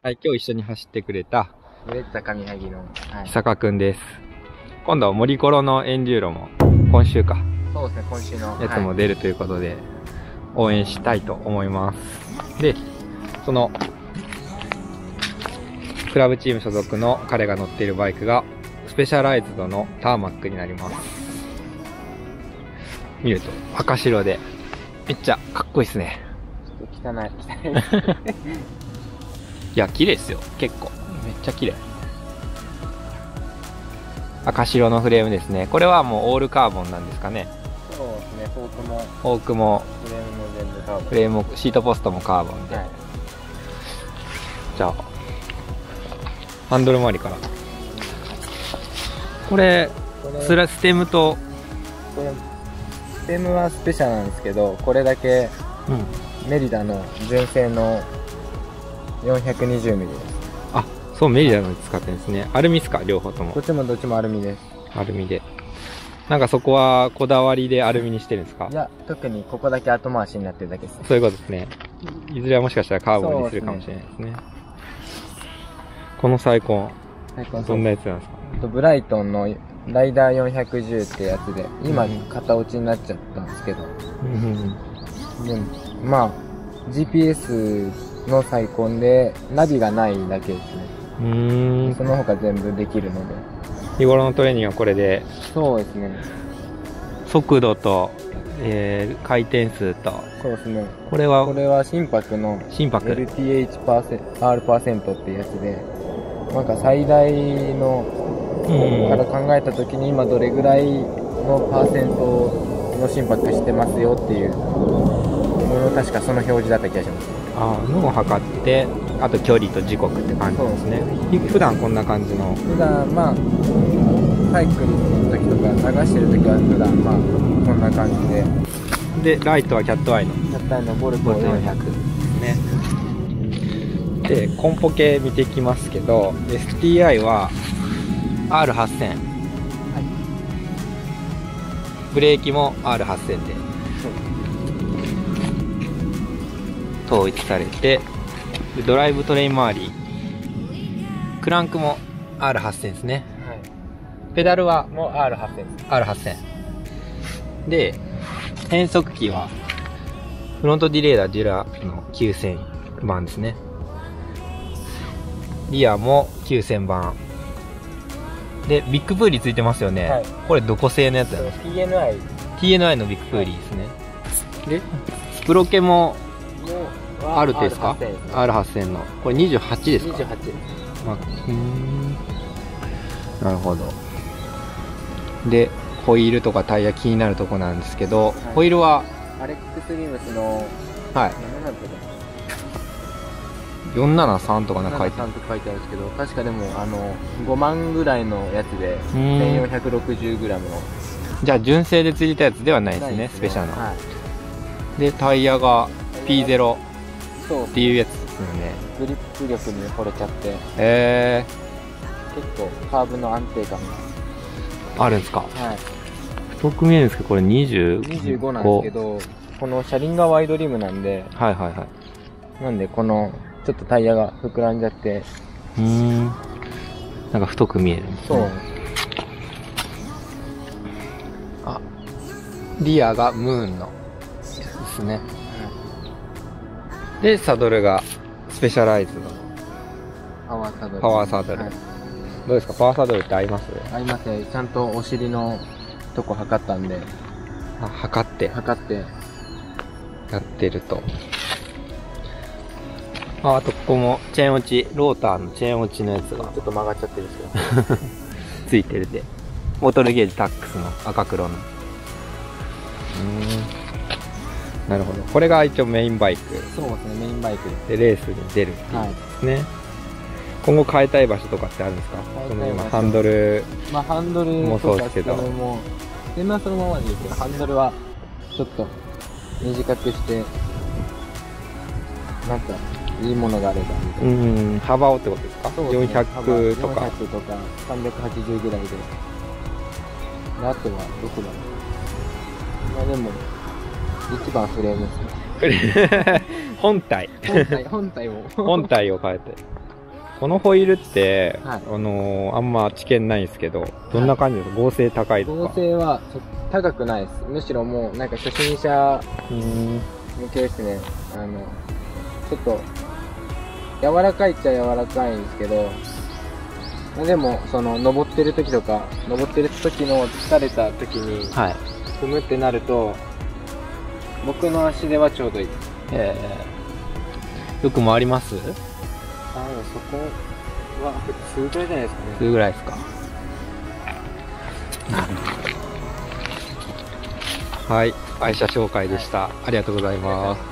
はい、今日一緒に走ってくれた、 ブレッタ上萩の、 久坂くんです。今度は森コロのエンデューロも、今週か。 そうですね、今週の。 やつも出るということで、応援したいと思います。で、その、クラブチーム所属の彼が乗っているバイクが、スペシャライズドのターマックになります。見ると、赤白で、めっちゃかっこいいですね。 ちょっと汚い。 いや、綺麗ですよ。結構。めっちゃ綺麗。赤白のフレームですね。これはもうオールカーボンなんですかね。 そうですね、フォークも。 フォークも、 フレームも全部カーボン。 フレームも、シートポストもカーボンで。 はい、 じゃあ、ハンドル周りから。これ、ステムと、 これ、ステムはスペシャルなんですけど、これだけ、メリダの純正の 420mm です。 あ、そう、メリダの使ってるんですね。アルミっすか、両方とも。 どっちもアルミです。 アルミで。なんかそこはこだわりでアルミにしてるんですか？ いや、特にここだけ後回しになってるだけです。 そういうことですね。いずれはもしかしたらカーボンにするかもしれないですね。このサイコン、どんなやつなんですか？ ブライトンのライダー410ってやつで、今型落ちになっちゃったんですけど、でもまあ GPS のサイコンでナビがないだけですね。その他全部できるので。 日頃のトレーニングはこれで。 そうですね。 速度と、回転数と。 そうですね。 これは心拍の LTH%R% ってやつで、なんか最大のから考えたときに今どれぐらいのパーセントの心拍してますよっていう確かその表示だった気がします。 のを測って、あと距離と時刻って感じですね。普段こんな感じの。 普段まあサイクルの時とか流してる時は普段まあこんな感じで。 でライトはキャットアイのボルト400 ですね。でコンポ系見ていきますけど、 STI は R8000、はい、ブレーキも R8000 で統一されて、でドライブトレイン周り、クランクも R8000 ですね、はい、ペダルはもう R8000 です。 R8000 で、変速機はフロントディレイラーデュラの9000番ですね。リアも9000番で、ビッグプーリーついてますよね、はい、これどこ製のやつだろう？ TNI のビッグプーリーですね、はい、でスプロケもあるですか？ R8000 のこれ28ですか？28です、まあ、なるほど。でホイールとかタイヤ気になるとこなんですけど、はい、ホイールはアレックス・リムスの、 はい、473とか書いてあるんですけど、確かでも5万ぐらいのやつで 1460g の。 じゃあ純正でついてたやつではないですね、スペシャルの、はい、でタイヤが P0 っていうやつですよね。 グリップ力に惚れちゃって、結構カーブの安定感があるんですか？はい、太く見えるんですけど、これ25 なんですけど、この車輪がワイドリムなんで、 はいはいはい、 なんでこのちょっとタイヤが膨らんじゃって、 なんか太く見えるんですね。そう。あ、リアがムーンのですね、でサドルがスペシャライズのパワーサドル、はい、 どうですか、パワーサドルって合います？ 合いますね。ちゃんとお尻のとこ測ったんで。 測ってやってると。あとここもチェーン落ち、ローターのチェーン落ちのやつがちょっと曲がっちゃってるんですよついてるで、ボトルゲージタックスの赤黒の。なるほど。これが一応メインバイク。 そうですね、メインバイクでレースに出るっていうですね、はい、今後変えたい場所とかってあるんですか？その今ハンドル、 ハンドルもそうですけど、 そのままでいいけど、ハンドルはちょっと短くして、なんかいいものがあればみたいな。 幅をってことですか？そうですね、400とか 400とか380ぐらいで。あとはどこだろう。まあでも一番フレームですね。 本体本体を変えて。 このホイールって、 はい、 あんま知見ないんですけど、どんな感じですか？合成高いとか？ 合成は高くないです。むしろもうなんか初心者向けですね。ちょっと柔らかいっちゃ柔らかいんですけど、でも登ってる時とか、登ってる時の疲れた時に踏むってなると、僕の足ではちょうどいいです。 よく回ります？ でもそこは普通ぐらいじゃないですかね。 普通ぐらいですか。はい、愛車紹介でした。ありがとうございます。